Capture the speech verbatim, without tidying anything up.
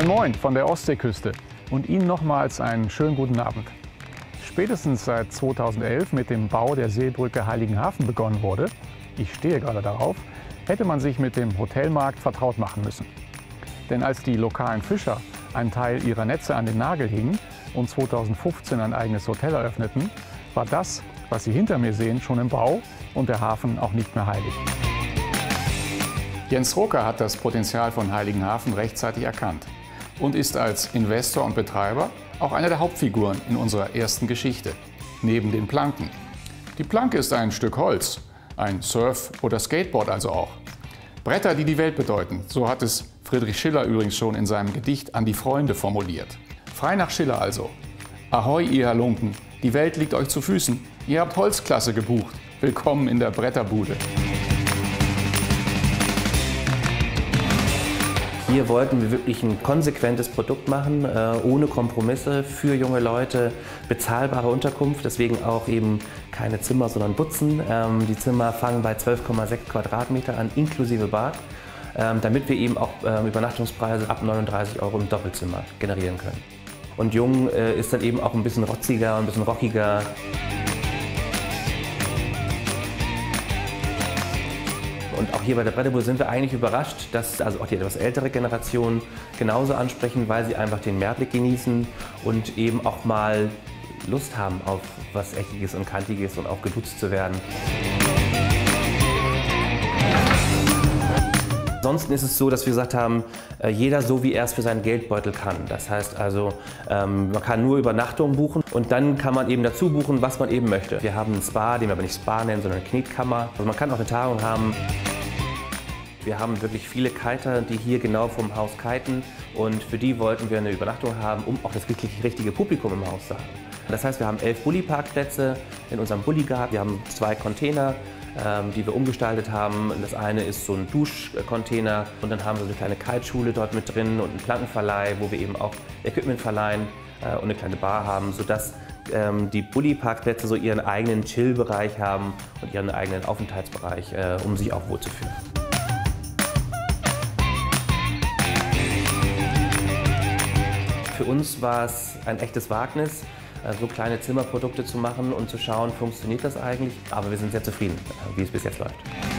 Moin von der Ostseeküste und Ihnen nochmals einen schönen guten Abend. Spätestens seit zweitausendelf mit dem Bau der Seebrücke Heiligenhafen begonnen wurde, ich stehe gerade darauf, hätte man sich mit dem Hotelmarkt vertraut machen müssen. Denn als die lokalen Fischer einen Teil ihrer Netze an den Nagel hingen und zweitausendfünfzehn ein eigenes Hotel eröffneten, war das, was Sie hinter mir sehen, schon im Bau und der Hafen auch nicht mehr heilig. Jens Rucker hat das Potenzial von Heiligenhafen rechtzeitig erkannt und ist als Investor und Betreiber auch eine der Hauptfiguren in unserer ersten Geschichte, neben den Planken. Die Planke ist ein Stück Holz, ein Surf- oder Skateboard also auch. Bretter, die die Welt bedeuten, so hat es Friedrich Schiller übrigens schon in seinem Gedicht An die Freunde formuliert. Frei nach Schiller also. Ahoi, ihr Halunken, die Welt liegt euch zu Füßen. Ihr habt Holzklasse gebucht. Willkommen in der Bretterbude. Hier wollten wir wirklich ein konsequentes Produkt machen, äh, ohne Kompromisse, für junge Leute, bezahlbare Unterkunft, deswegen auch eben keine Zimmer, sondern Butzen. Ähm, die Zimmer fangen bei zwölf Komma sechs Quadratmeter an, inklusive Bad, ähm, damit wir eben auch ähm, Übernachtungspreise ab neununddreißig Euro im Doppelzimmer generieren können. Und jung äh, ist dann eben auch ein bisschen rotziger, ein bisschen rockiger. Und auch hier bei der Bretterbude sind wir eigentlich überrascht, dass also auch die etwas ältere Generation genauso ansprechen, weil sie einfach den Mehrblick genießen und eben auch mal Lust haben auf was Eckiges und Kantiges und auch geduzt zu werden. Ansonsten ist es so, dass wir gesagt haben, jeder so wie er es für seinen Geldbeutel kann. Das heißt also, man kann nur Übernachtungen buchen und dann kann man eben dazu buchen, was man eben möchte. Wir haben einen Spa, den wir aber nicht Spa nennen, sondern eine Knetkammer. Also man kann auch eine Tagung haben. Wir haben wirklich viele Kiter, die hier genau vom Haus kiten und für die wollten wir eine Übernachtung haben, um auch das wirklich richtige Publikum im Haus zu haben. Das heißt, wir haben elf Bulli-Parkplätze in unserem Bulli-Guard. Wir haben zwei Container, ähm, die wir umgestaltet haben. Das eine ist so ein Duschcontainer und dann haben wir so eine kleine Kiteschule dort mit drin und einen Plankenverleih, wo wir eben auch Equipment verleihen äh, und eine kleine Bar haben, sodass ähm, die Bulli-Parkplätze so ihren eigenen Chill-Bereich haben und ihren eigenen Aufenthaltsbereich, äh, um sich auch wohlzufühlen. Für uns war es ein echtes Wagnis, so kleine Zimmerprodukte zu machen und zu schauen, funktioniert das eigentlich. Aber wir sind sehr zufrieden, wie es bis jetzt läuft.